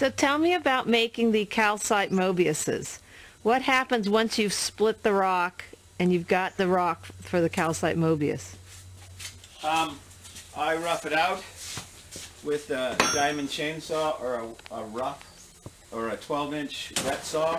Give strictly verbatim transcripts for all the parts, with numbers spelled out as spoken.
So tell me about making the calcite Mobiuses. What happens once you've split the rock and you've got the rock for the calcite Mobius? Um, I rough it out with a diamond chainsaw or a, a rough or a twelve inch wet saw.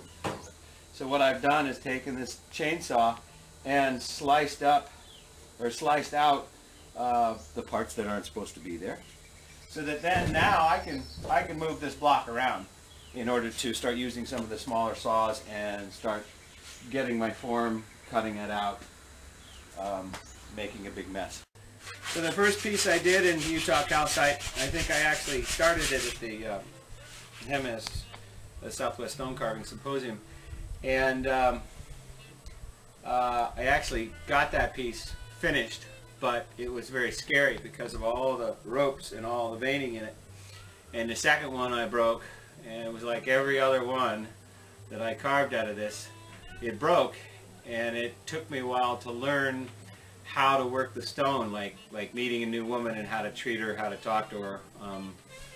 So what I've done is taken this chainsaw and sliced up or sliced out uh, the parts that aren't supposed to be there, so that then now I can I can move this block around in order to start using some of the smaller saws and start getting my form, cutting it out, um, making a big mess. So the first piece I did in Utah calcite, I think I actually started it at the uh, H E M S, the Southwest Stone Carving Symposium, and um, uh, I actually got that piece finished, but it was very scary because of all the ropes and all the veining in it. And the second one I broke, and it was like every other one that I carved out of this, it broke, and it took me a while to learn how to work the stone, like like meeting a new woman and how to treat her, how to talk to her. Um,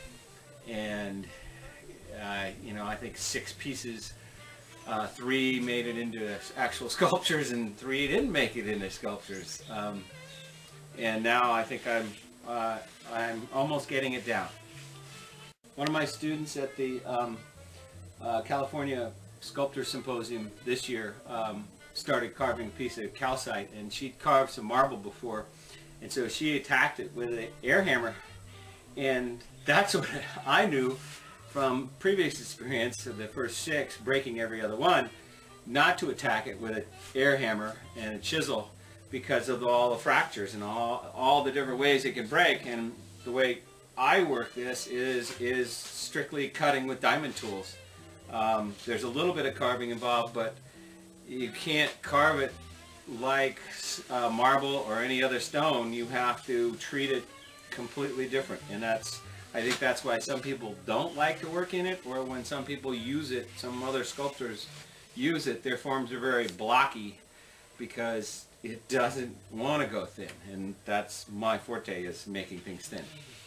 and uh, you know, I think six pieces, uh, three made it into actual sculptures, and three didn't make it into sculptures. Um, and now I think I'm uh, I'm almost getting it down. One of my students at the um, uh, California Sculptor Symposium this year um, started carving a piece of calcite, and she'd carved some marble before, and so she attacked it with an air hammer, and that's what I knew from previous experience of the first six, breaking every other one, not to attack it with an air hammer and a chisel because of all the fractures and all, all the different ways it can break. And the way I work this is, is strictly cutting with diamond tools. Um, there's a little bit of carving involved, but you can't carve it like uh, marble or any other stone. You have to treat it completely different, and that's I think that's why some people don't like to work in it, or when some people use it, some other sculptors use it, their forms are very blocky because it doesn't want to go thin, and that's my forte, is making things thin.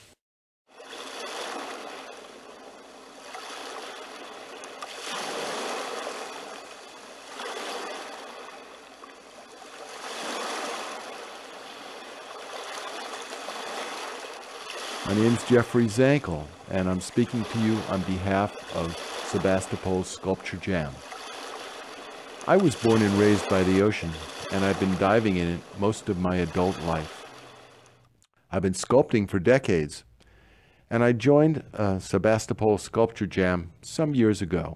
My name's Jeffrey Zankel, and I'm speaking to you on behalf of Sebastopol's Sculpture Jam. I was born and raised by the ocean, and I've been diving in it most of my adult life. I've been sculpting for decades, and I joined uh, Sebastopol Sculpture Jam some years ago.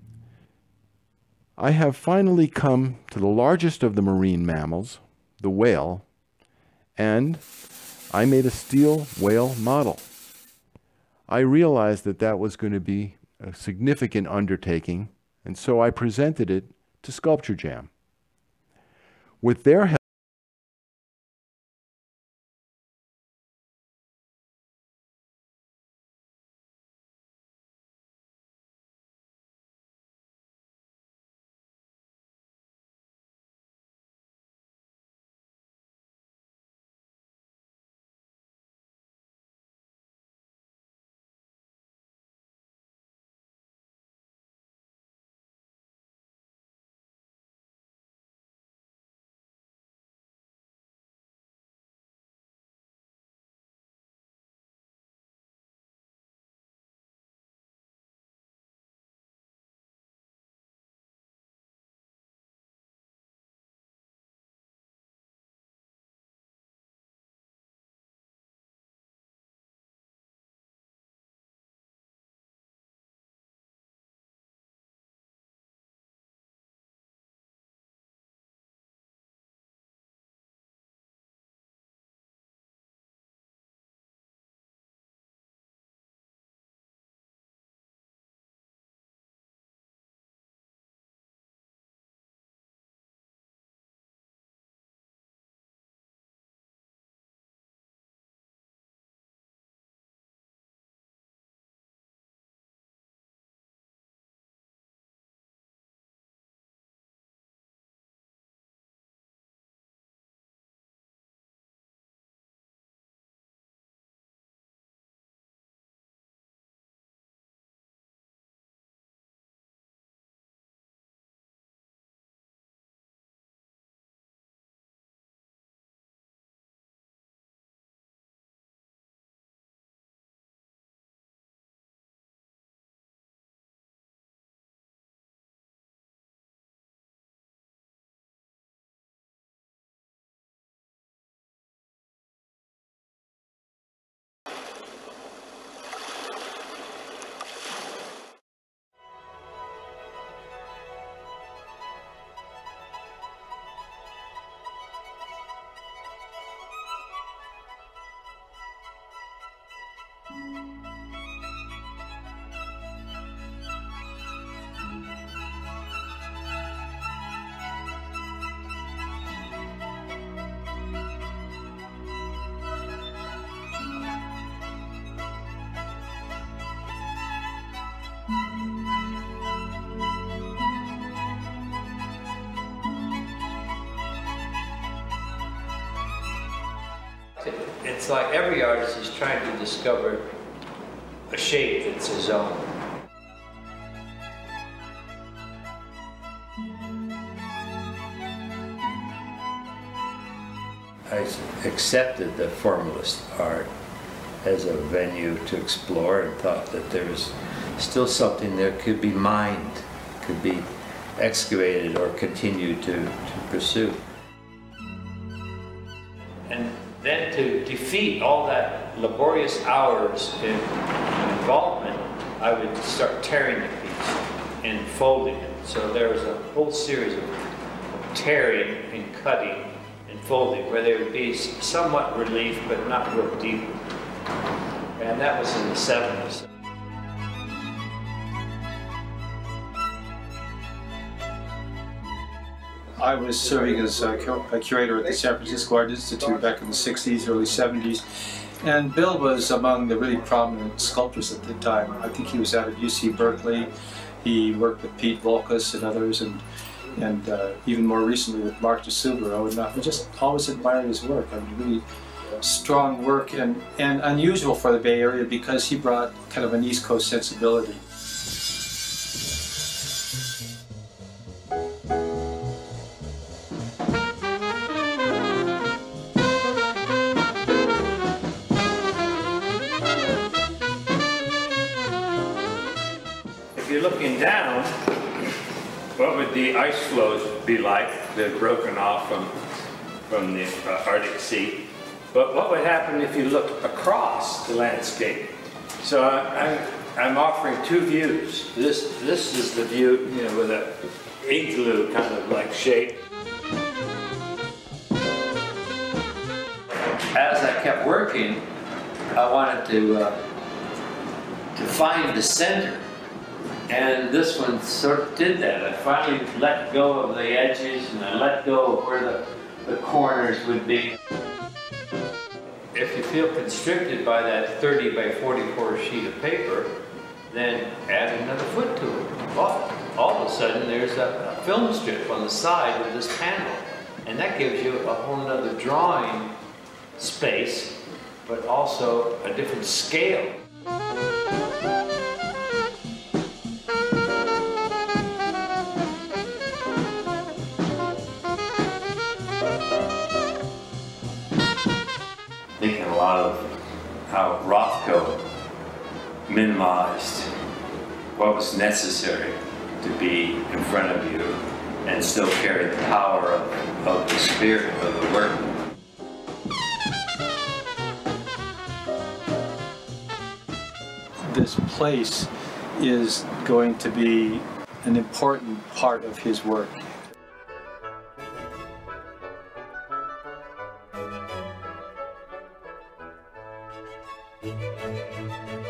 I have finally come to the largest of the marine mammals, the whale, and I made a steel whale model. I realized that that was going to be a significant undertaking, and so I presented it to Sculpture Jam. With their help, it's like every artist is trying to discover a shape that's his own. I accepted the formalist art as a venue to explore and thought that there was still something there could be mined, could be excavated or continued to, to pursue. And then to defeat all that laborious hours in involvement, I would start tearing the piece and folding it. So there was a whole series of tearing and cutting and folding where there would be somewhat relief but not real deep. And that was in the seventies. I was serving as a, a curator at the San Francisco Art Institute back in the sixties, early seventies. And Bill was among the really prominent sculptors at the time. I think he was out of U C Berkeley. He worked with Pete Volkas and others, and, and uh, even more recently with Mark DeSubero. And I just always admired his work. I mean, really strong work and, and unusual for the Bay Area because he brought kind of an East Coast sensibility. If you're looking down, what would the ice flows be like? They're broken off from, from the uh, Arctic Sea. But what would happen if you looked across the landscape? So I, I'm, I'm offering two views. This, this is the view, you know, with a igloo kind of like shape. As I kept working, I wanted to, uh, to find the center. And this one sort of did that. I finally let go of the edges and I let go of where the, the corners would be. If you feel constricted by that thirty by forty-four sheet of paper, then add another foot to it. Well, all of a sudden there's a, a film strip on the side of this panel. And that gives you a whole other drawing space, but also a different scale. Thinking a lot of how Rothko minimized what was necessary to be in front of you and still carry the power of, of the spirit of the work. This place is going to be an important part of his work. Thank you.